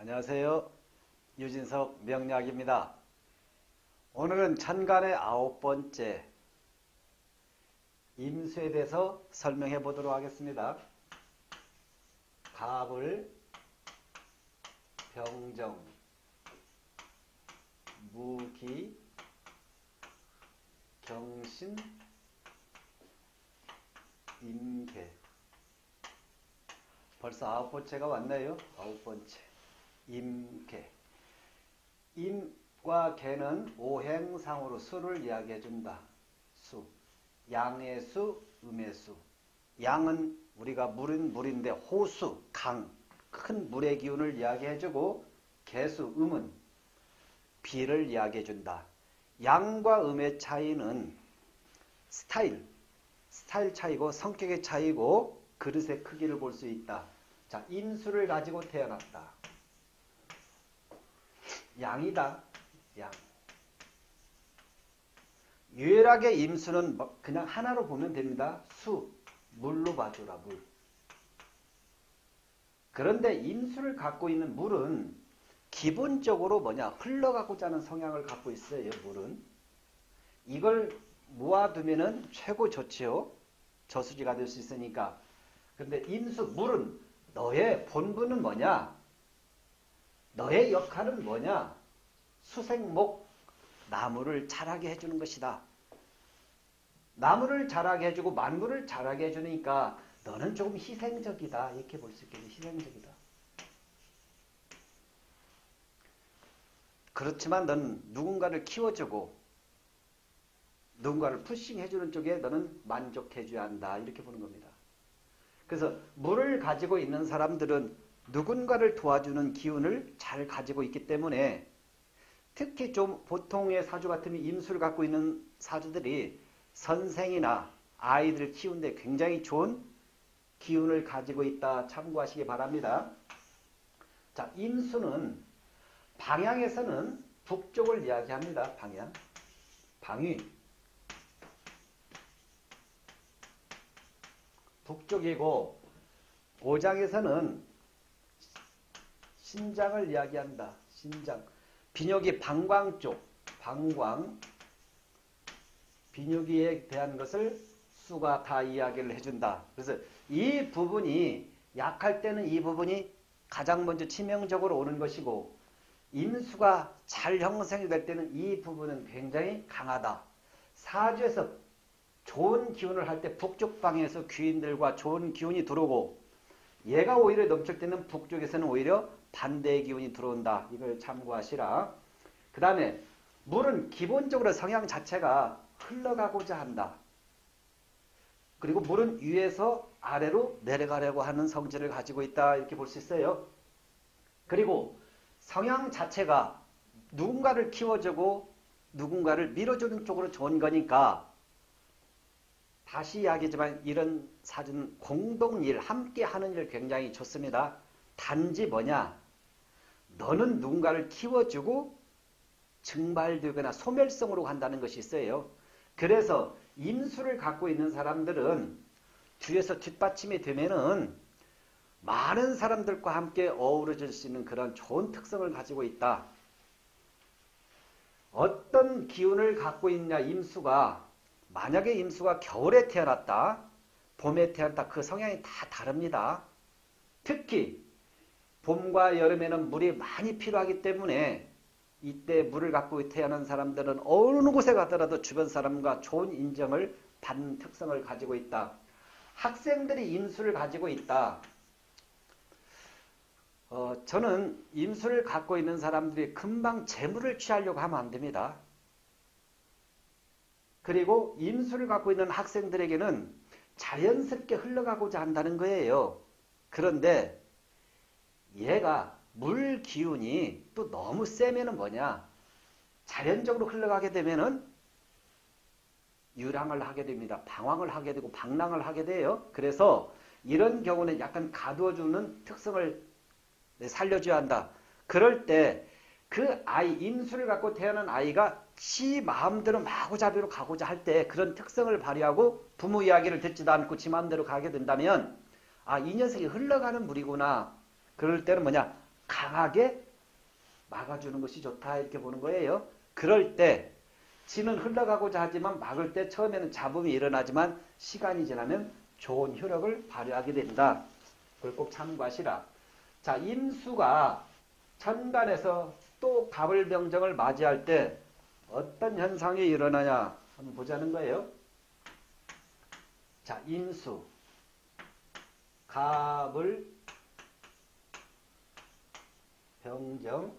안녕하세요. 유진석 명리학입니다. 오늘은 천간의 9번째 임수에 대해서 설명해 보도록 하겠습니다. 갑을, 병정, 무기, 경신, 임계. 벌써 9번째가 왔네요. 9번째. 임계. 임과 계는 오행상으로 수를 이야기해 준다. 수. 양의 수, 음의 수. 양은 우리가 물인데 호수, 강, 큰 물의 기운을 이야기해 주고, 계수, 음은 비를 이야기해 준다. 양과 음의 차이는 스타일 차이고 성격의 차이고 그릇의 크기를 볼 수 있다. 자, 임수를 가지고 태어났다. 양이다. 양. 유일하게 임수는 그냥 하나로 보면 됩니다. 수, 물로 봐주라, 물. 그런데 임수를 갖고 있는 물은 기본적으로 흘러가고자 하는 성향을 갖고 있어요, 물은. 이걸 모아두면은 최고 좋지요. 저수지가 될 수 있으니까. 근데 임수, 물은 너의 본분은 뭐냐? 너의 역할은 뭐냐? 수생목, 나무를 자라게 해주는 것이다. 나무를 자라게 해주고 만물을 자라게 해주니까 너는 조금 희생적이다. 이렇게 볼 수 있겠네. 희생적이다. 그렇지만 너는 누군가를 키워주고 누군가를 푸싱해주는 쪽에 너는 만족해줘야 한다. 이렇게 보는 겁니다. 그래서 물을 가지고 있는 사람들은 누군가를 도와주는 기운을 잘 가지고 있기 때문에 특히 좀 보통의 사주 같으면 임수를 갖고 있는 사주들이 선생이나 아이들 키우는데 굉장히 좋은 기운을 가지고 있다. 참고하시기 바랍니다. 자, 임수는 방향에서는 북쪽을 이야기합니다. 방향. 방위. 북쪽이고 오장에서는 신장을 이야기한다. 신장. 비뇨기 방광 쪽. 방광. 비뇨기에 대한 것을 수가 다 이야기를 해준다. 그래서 이 부분이 약할 때는 이 부분이 가장 먼저 치명적으로 오는 것이고 임수가 잘 형성이 될 때는 이 부분은 굉장히 강하다. 사주에서 좋은 기운을 할 때 북쪽 방향에서 귀인들과 좋은 기운이 들어오고 얘가 오히려 넘칠 때는 북쪽에서는 오히려 반대의 기운이 들어온다. 이걸 참고하시라. 그 다음에 물은 기본적으로 성향 자체가 흘러가고자 한다. 그리고 물은 위에서 아래로 내려가려고 하는 성질을 가지고 있다. 이렇게 볼 수 있어요. 그리고 성향 자체가 누군가를 키워주고 누군가를 밀어주는 쪽으로 좋은 거니까 다시 이야기하지만 이런 사주는 공동일, 함께 하는 일 굉장히 좋습니다. 단지 뭐냐? 너는 누군가를 키워주고 증발되거나 소멸성으로 간다는 것이 있어요. 그래서 임수를 갖고 있는 사람들은 뒤에서 뒷받침이 되면은 많은 사람들과 함께 어우러질 수 있는 그런 좋은 특성을 가지고 있다. 어떤 기운을 갖고 있냐 임수가 만약에 임수가 겨울에 태어났다. 봄에 태어났다. 그 성향이 다 다릅니다. 특히 봄과 여름에는 물이 많이 필요하기 때문에 이때 물을 갖고 태어난 사람들은 어느 곳에 가더라도 주변 사람과 좋은 인정을 받는 특성을 가지고 있다. 학생들이 임수를 가지고 있다. 저는 임수를 갖고 있는 사람들이 금방 재물을 취하려고 하면 안 됩니다. 그리고 임수를 갖고 있는 학생들에게는 자연스럽게 흘러가고자 한다는 거예요. 그런데 얘가 물 기운이 또 너무 세면은 뭐냐? 자연적으로 흘러가게 되면은 유랑을 하게 됩니다. 방황을 하게 되고 방랑을 하게 돼요. 그래서 이런 경우는 약간 가두어주는 특성을 살려줘야 한다. 그럴 때 그 아이, 임수를 갖고 태어난 아이가 지 마음대로 마구잡이로 가고자 할 때 그런 특성을 발휘하고 부모 이야기를 듣지도 않고 지 마음대로 가게 된다면 아, 이 녀석이 흘러가는 물이구나. 그럴 때는 뭐냐? 강하게 막아주는 것이 좋다 이렇게 보는 거예요. 그럴 때 지는 흘러가고자 하지만 막을 때 처음에는 잡음이 일어나지만 시간이 지나면 좋은 효력을 발휘하게 된다. 그걸 꼭 참고하시라. 자, 임수가 천간에서 또 갑을병정을 맞이할 때 어떤 현상이 일어나냐 한번 보자는 거예요. 자, 임수, 갑을, 병정,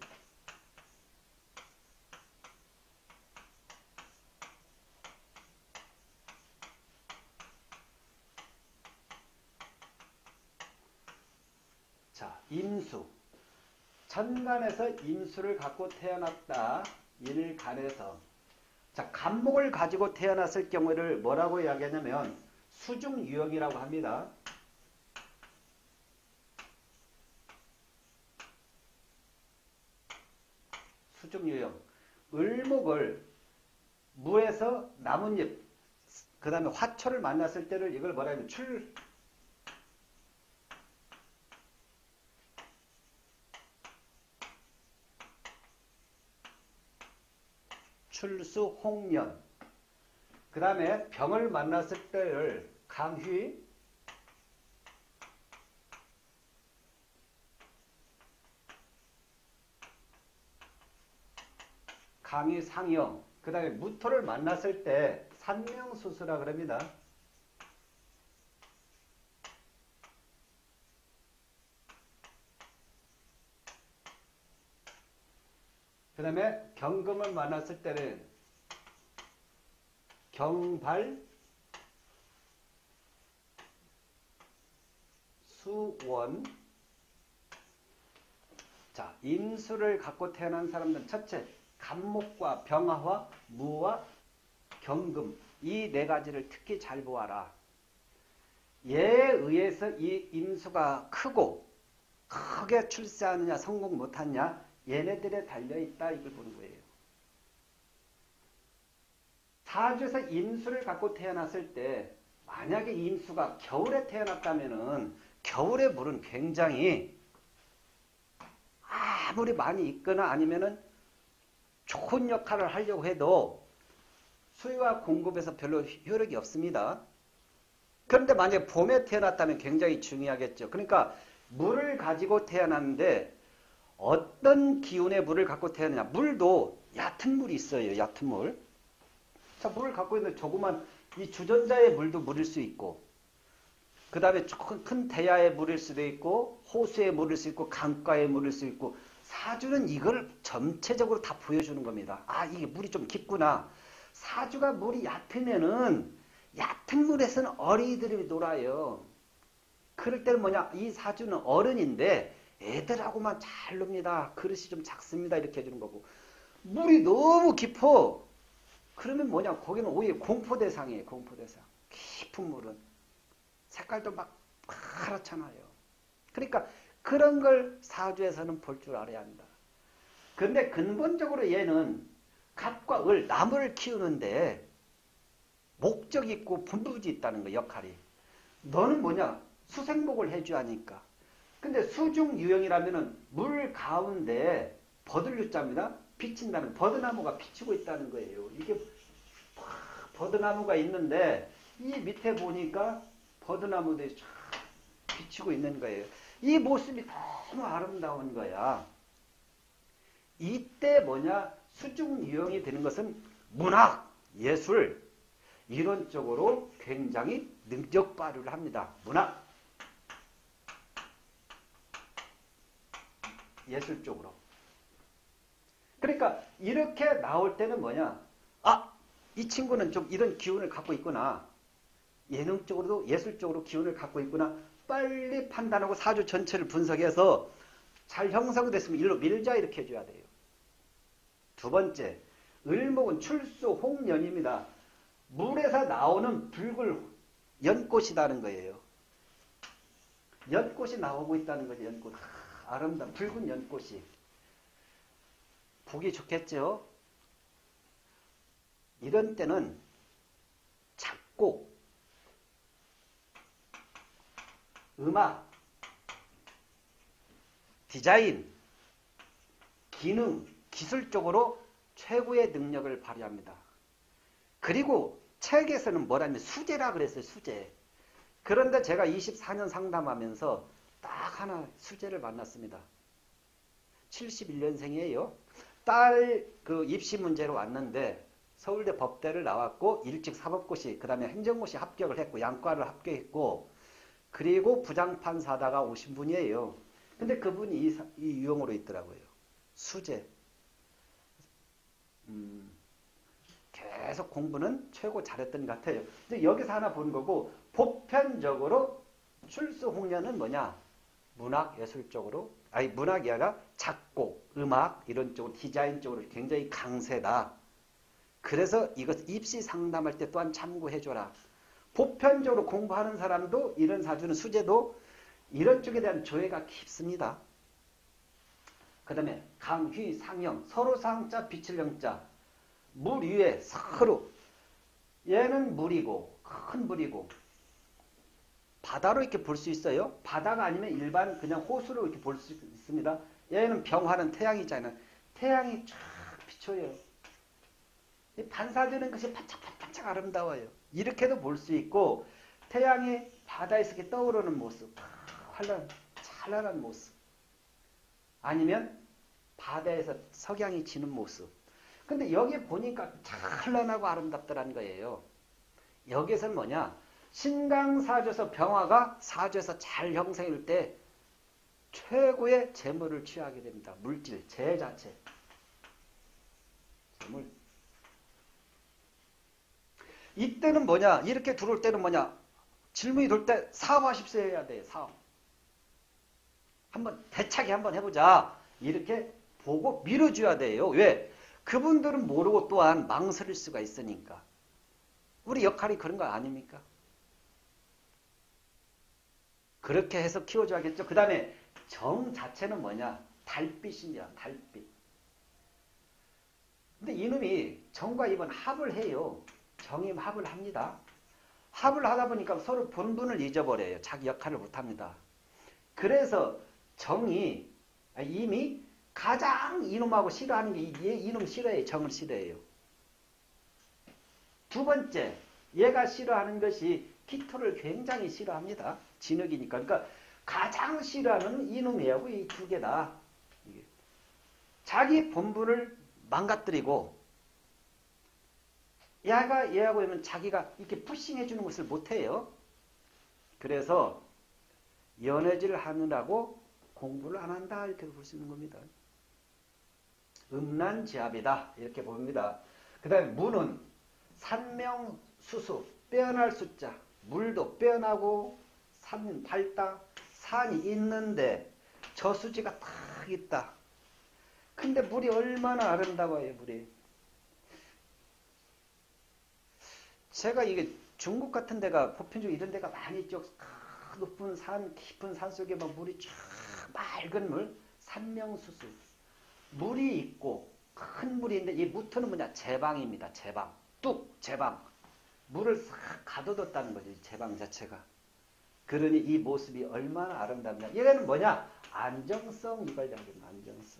자, 임수. 천간에서 임수를 갖고 태어났다. 일간에서. 자, 간목을 가지고 태어났을 경우를 뭐라고 이야기하냐면 수중유형이라고 합니다. 수중유형. 을목을 무에서 나뭇잎, 그 다음에 화초를 만났을 때를 이걸 뭐라 하냐면 출수 홍련. 그 다음에 병을 만났을 때를 강휘, 강의 상형. 그 다음에 무토를 만났을 때 산명수수라 그럽니다. 그 다음에 경금을 만났을 때는 경발, 수원. 자, 임수를 갖고 태어난 사람들은 첫째, 간목과 병화와 무와 경금 이 네 가지를 특히 잘 보아라. 얘에 의해서 이 임수가 크게 출세하느냐 성공 못하느냐 얘네들에 달려있다 이걸 보는 거예요. 사주에서 임수를 갖고 태어났을 때 만약에 임수가 겨울에 태어났다면은 겨울의 물은 굉장히 아무리 많이 있거나 아니면은 좋은 역할을 하려고 해도 수요와 공급에서 별로 효력이 없습니다. 그런데 만약에 봄에 태어났다면 굉장히 중요하겠죠. 그러니까 물을 가지고 태어났는데 어떤 기운의 물을 갖고 태어나냐. 물도 얕은 물이 있어요. 얕은 물. 자, 물을 갖고 있는 조그만 이 주전자의 물도 물일 수 있고 그 다음에 큰 대야의 물일 수도 있고 호수의 물일 수 있고 강가의 물일 수 있고 사주는 이걸 전체적으로 다 보여주는 겁니다. 아, 이게 물이 좀 깊구나. 사주가 물이 얕으면은 얕은 물에서는 어린이들이 놀아요. 그럴 때는 뭐냐? 이 사주는 어른인데 애들하고만 잘 놉니다. 그릇이 좀 작습니다. 이렇게 해주는 거고. 물이 너무 깊어. 그러면 뭐냐? 거기는 오히려 공포대상이에요. 공포대상. 깊은 물은. 색깔도 막 파랗잖아요. 그러니까 그런 걸 사주에서는 볼 줄 알아야 한다. 근데 근본적으로 얘는 갑과 을, 나무를 키우는데 목적이 있고 분부지 있다는 거 역할이. 너는 뭐냐? 수생목을 해줘야 하니까. 근데 수중유형이라면은 물 가운데 버들유자입니다. 비친다는 버드나무가 비치고 있다는 거예요. 이게 버드나무가 있는데 이 밑에 보니까 버드나무들이 쫙 비치고 있는 거예요. 이 모습이 너무 아름다운 거야. 이때 뭐냐? 수중유형이 되는 것은 문학, 예술 이런 쪽으로 굉장히 능력 발휘를 합니다. 문학, 예술 쪽으로. 그러니까 이렇게 나올 때는 뭐냐? 아, 이 친구는 좀 이런 기운을 갖고 있구나. 예능적으로도 예술적으로 기운을 갖고 있구나. 빨리 판단하고 사주 전체를 분석해서 잘 형성됐으면 일로 밀자 이렇게 해줘야 돼요. 두 번째, 을목은 출수 홍련입니다. 물에서 나오는 붉은 연꽃이라는 거예요. 연꽃이 나오고 있다는 거죠. 연꽃. 아름다운 붉은 연꽃이. 보기 좋겠죠? 이런 때는 작곡, 음악, 디자인 기능, 기술적으로 최고의 능력을 발휘합니다. 그리고 책에서는 뭐라면 수재라 그랬어요. 수재. 그런데 제가 24년 상담하면서 딱 하나 수재를 만났습니다. 71년생이에요. 딸 그 입시 문제로 왔는데 서울대 법대를 나왔고 일찍 사법고시 그 다음에 행정고시 합격을 했고 양과를 합격했고 그리고 부장판사 하다가 오신 분이에요. 근데 그분이 이 유형으로 있더라고요. 수재. 계속 공부는 최고 잘했던 것 같아요. 근데 여기서 하나 본 거고 보편적으로 출소홍련은 뭐냐? 문학 예술 쪽으로 아니 문학이 아니라 작곡, 음악 이런 쪽으로 디자인 쪽으로 굉장히 강세다. 그래서 이것 입시 상담할 때 또한 참고해줘라. 보편적으로 공부하는 사람도 이런 사주는 수재도 이런 쪽에 대한 조예가 깊습니다. 그 다음에 강휘, 상형, 서로 상자, 빛을 영자. 물 위에 서로 얘는 물이고 큰 물이고 바다로 이렇게 볼 수 있어요. 바다가 아니면 일반 그냥 호수로 이렇게 볼 수 있습니다. 얘는 병화는 태양이잖아요. 태양이 쫙 비춰요. 반사되는 것이 반짝반짝 아름다워요. 이렇게도 볼 수 있고 태양이 바다에서 이렇게 떠오르는 모습 찬란한 모습 아니면 바다에서 석양이 지는 모습. 근데 여기 보니까 찬란하고 아름답더라는 거예요. 여기서는 뭐냐? 신강사주에서 병화가 사주에서 잘 형성일 때 최고의 재물을 취하게 됩니다. 물질, 재 자체. 재물. 이때는 뭐냐? 이렇게 들어올 때는 뭐냐? 질문이 돌 때 사업하십시오 해야 돼요. 사업. 한번 대차게 한번 해보자. 이렇게 보고 밀어줘야 돼요. 왜? 그분들은 모르고 또한 망설일 수가 있으니까. 우리 역할이 그런 거 아닙니까? 그렇게 해서 키워줘야겠죠. 그 다음에 정 자체는 뭐냐? 달빛입니다. 달빛. 근데 이놈이 정과 입은 합을 해요. 정이 합을 합니다. 합을 하다 보니까 서로 본분을 잊어버려요. 자기 역할을 못합니다. 그래서 정이 이미 가장 이놈하고 싫어하는 게 이놈 싫어해요. 정을 싫어해요. 두 번째, 얘가 싫어하는 것이 기토를 굉장히 싫어합니다. 진흙이니까. 그러니까 가장 싫어하는 이놈이하고 이 두 개다. 자기 본분을 망가뜨리고 얘하고 하면 자기가 이렇게 푸싱해 주는 것을 못해요. 그래서 연애질 하느라고 공부를 안 한다 이렇게 볼 수 있는 겁니다. 음란지합이다 이렇게 봅니다. 그 다음에 무는 산명수수 빼어날 숫자 물도 빼어나고 산 밝다 산이 있는데 저수지가 탁 있다. 근데 물이 얼마나 아름다워요. 물이. 제가 이게 중국 같은 데가 보편적으로 이런 데가 많이 있죠. 높은 산 깊은 산 속에 막 물이 쫙 맑은 물 산명수수 물이 있고 큰 물이 있는데 이 무토는 뭐냐? 제방입니다. 제방. 뚝 제방. 물을 싹 가둬뒀다는 거죠. 이 제방 자체가. 그러니 이 모습이 얼마나 아름답냐. 얘는 뭐냐? 안정성 이걸 이야기합니다. 안정성.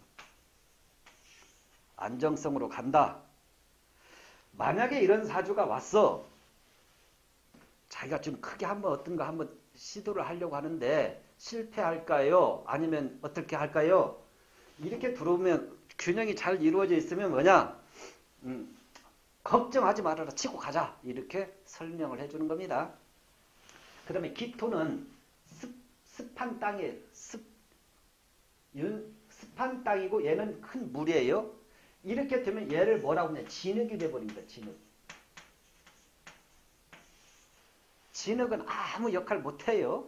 안정성으로 간다. 만약에 이런 사주가 왔어. 자기가 좀 크게 한번 어떤 거 한번 시도를 하려고 하는데 실패할까요? 아니면 어떻게 할까요? 이렇게 들어오면 균형이 잘 이루어져 있으면 뭐냐? 걱정하지 말아라. 치고 가자. 이렇게 설명을 해주는 겁니다. 그 다음에 기토는 습한 땅에 습한 땅이고 얘는 큰 물이에요. 이렇게 되면 얘를 뭐라고 하냐? 진흙이 돼버립니다. 진흙. 진흙은 아무 역할 못해요.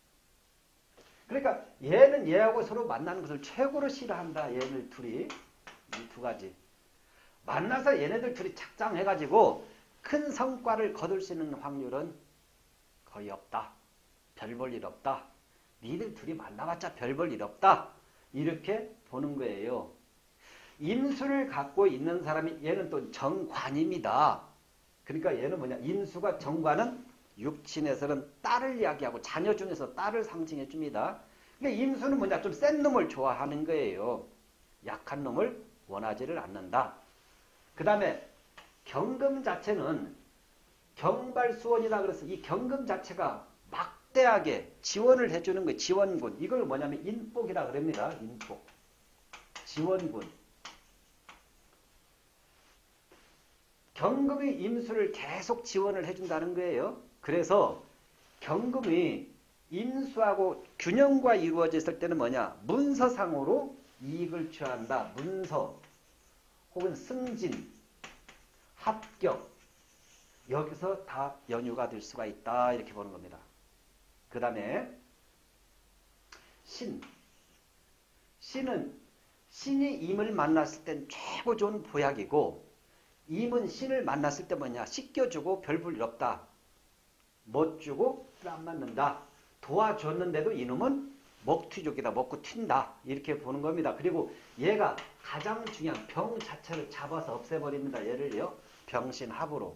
그러니까 얘는 얘하고 서로 만나는 것을 최고로 싫어한다. 얘네들 둘이. 이 두 가지. 만나서 얘네들 둘이 착장해가지고 큰 성과를 거둘 수 있는 확률은 거의 없다. 별 볼 일 없다. 니들 둘이 만나봤자 별 볼 일 없다. 이렇게 보는 거예요. 인수를 갖고 있는 사람이 얘는 또 정관입니다. 그러니까 얘는 뭐냐? 인수가 정관은 육친에서는 딸을 이야기하고 자녀 중에서 딸을 상징해 줍니다. 그러니까 인수는 뭐냐? 좀 센 놈을 좋아하는 거예요. 약한 놈을 원하지를 않는다. 그 다음에 경금 자체는 경발수원이라 그래서 이 경금 자체가 막대하게 지원을 해주는 거예요. 지원군. 이걸 뭐냐면 인복이라 그럽니다. 인복. 지원군. 경금이 임수를 계속 지원을 해준다는 거예요. 그래서 경금이 임수하고 균형과 이루어졌을 때는 뭐냐? 문서상으로 이익을 취한다. 문서 혹은 승진, 합격 여기서 다 연유가 될 수가 있다. 이렇게 보는 겁니다. 그 다음에 신. 신은 신이 임을 만났을 땐 최고 좋은 보약이고 임은 신을 만났을 때 뭐냐? 씻겨주고 별 볼 일 없다. 못 주고 안 맞는다. 도와줬는데도 이놈은 먹튀족이다. 먹고 튄다. 이렇게 보는 겁니다. 그리고 얘가 가장 중요한 병 자체를 잡아서 없애버립니다. 얘를요. 병신합으로.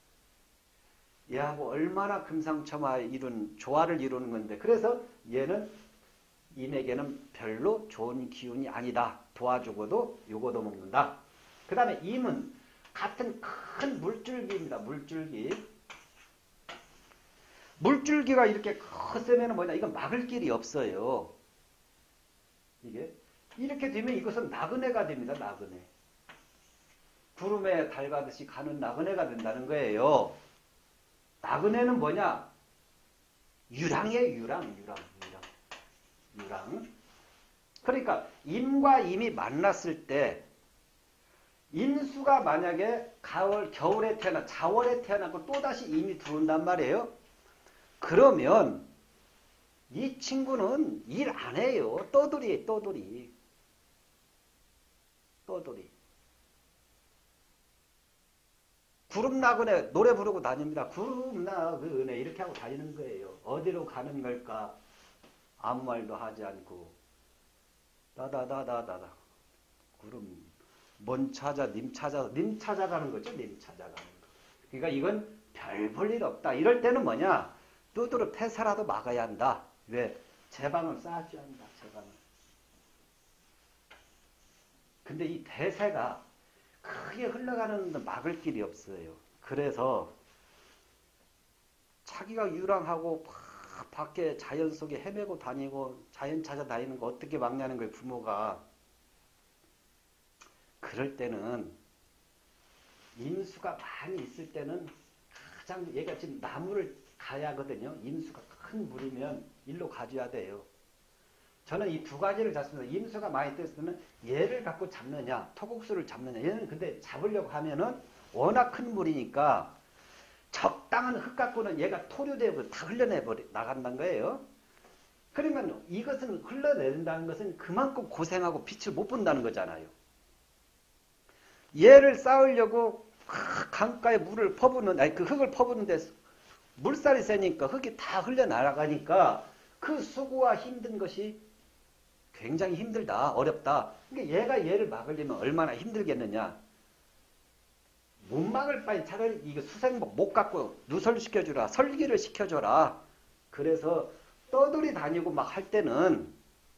얘하고 얼마나 금상첨화 이룬 조화를 이루는 건데 그래서 얘는 임에게는 별로 좋은 기운이 아니다. 도와주고도 요거도 먹는다. 그 다음에 임은 같은 큰 물줄기입니다. 물줄기. 물줄기가 이렇게 커세면 뭐냐? 이건 막을 길이 없어요. 이게 이렇게 되면 이것은 나그네가 됩니다. 나그네. 구름에 달 가듯이 가는 나그네가 된다는 거예요. 나그네는 뭐냐? 유랑이에요. 유랑. 그러니까 임과 임이 만났을 때 임수가 만약에 겨울에 태어나 자월에 태어나고 또다시 임이 들어온단 말이에요. 그러면 이 친구는 일 안 해요. 떠돌이. 구름 나그네 노래 부르고 다닙니다. 구름 나그네 이렇게 하고 다니는 거예요. 어디로 가는 걸까? 아무 말도 하지 않고 다다다다다다 구름 뭔 찾아 님 찾아가는 거죠. 님 찾아가는 거. 그러니까 이건 별 볼 일 없다. 이럴 때는 뭐냐? 두드러 폐사라도 막아야 한다. 왜? 제방을 쌓아줘야 한다. 제방을. 근데 이 대세가 크게 흘러가는 막을 길이 없어요. 그래서 자기가 유랑하고 밖에 자연 속에 헤매고 다니고 자연 찾아다니는 거 어떻게 막냐는 거예요. 부모가. 그럴 때는 임수가 많이 있을 때는 가장 얘가 지금 나무를 가야 하거든요. 임수가 큰 물이면 일로 가줘야 돼요. 저는 이 두 가지를 잡습니다. 임수가 많이 떠있을 때는 얘를 갖고 잡느냐 토국수를 잡느냐. 얘는 근데 잡으려고 하면은 워낙 큰 물이니까 적당한 흙 갖고는 얘가 토류되고 다 나간다는 거예요. 그러면 이것은 흘러내린다는 것은 그만큼 고생하고 빛을 못 본다는 거잖아요. 얘를 쌓으려고 강가에 물을 그 흙을 퍼부는데 물살이 세니까 흙이 다 흘러나가니까 그 수고와 힘든 것이 굉장히 힘들다, 어렵다. 그러니까 얘가 얘를 막으려면 얼마나 힘들겠느냐. 못 막을 바에 차라리 이거 수생복 못 갖고 누설시켜주라, 설기를 시켜줘라. 그래서 떠돌이 다니고 막 할 때는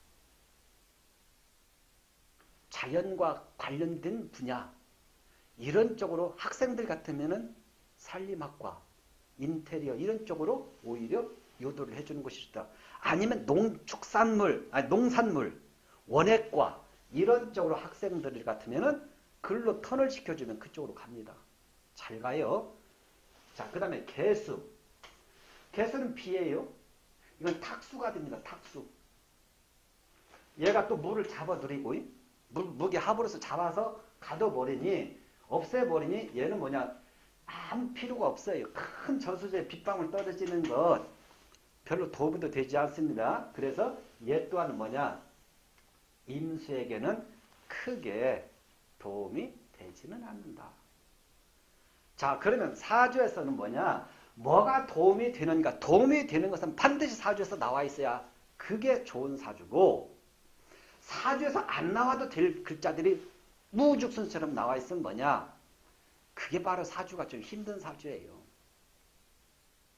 자연과 관련된 분야, 이런 쪽으로 학생들 같으면은 산림학과, 인테리어 이런 쪽으로 오히려 요도를 해주는 것이 좋다. 아니면 농축산물, 농산물, 원예과 이런 쪽으로 학생들 같으면은 글로 턴을 시켜주면 그쪽으로 갑니다. 잘 가요. 자, 그 다음에 개수. 개수는 비예요. 이건 탁수가 됩니다. 탁수. 얘가 또 물을 잡아들이고 무게 합으로서 잡아서 가둬버리니 없애버리니 얘는 뭐냐? 아무 필요가 없어요. 큰 저수지에 빗방울 떨어지는 것 별로 도움도 되지 않습니다. 그래서 얘 또한 뭐냐? 임수에게는 크게 도움이 되지는 않는다. 자, 그러면 사주에서는 뭐냐? 뭐가 도움이 되는가? 도움이 되는 것은 반드시 사주에서 나와 있어야 그게 좋은 사주고, 사주에서 안 나와도 될 글자들이 무죽순처럼 나와 있으면 뭐냐? 그게 바로 사주가 좀 힘든 사주예요.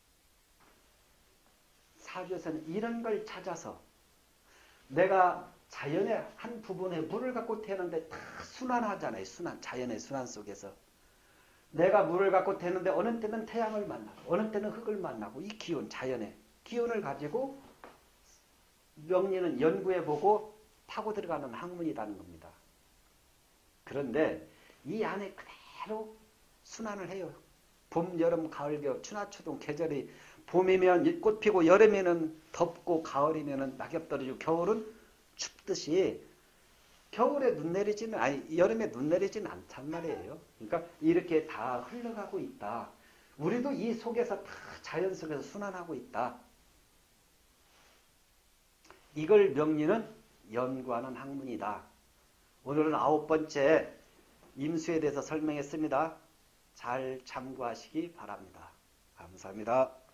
사주에서는 이런 걸 찾아서 내가 자연의 한 부분에 물을 갖고 태는데 다 순환하잖아요. 순환, 자연의 순환 속에서. 내가 물을 갖고 태는데 어느 때는 태양을 만나고 어느 때는 흙을 만나고 이 기운, 자연의 기운을 가지고 명리는 연구해보고 파고 들어가는 학문이라는 겁니다. 그런데 이 안에 그대로 순환을 해요. 봄, 여름, 가을, 겨울, 추나, 추동 계절이 봄이면 꽃 피고 여름에는 덥고 가을이면 낙엽 떨어지고 겨울은 춥듯이 겨울에 눈 내리지는 아니 여름에 눈 내리지는 않단 말이에요. 그러니까 이렇게 다 흘러가고 있다. 우리도 이 속에서 다 자연 속에서 순환하고 있다. 이걸 명리는 연구하는 학문이다. 오늘은 9번째 임수에 대해서 설명했습니다. 잘 참고하시기 바랍니다. 감사합니다.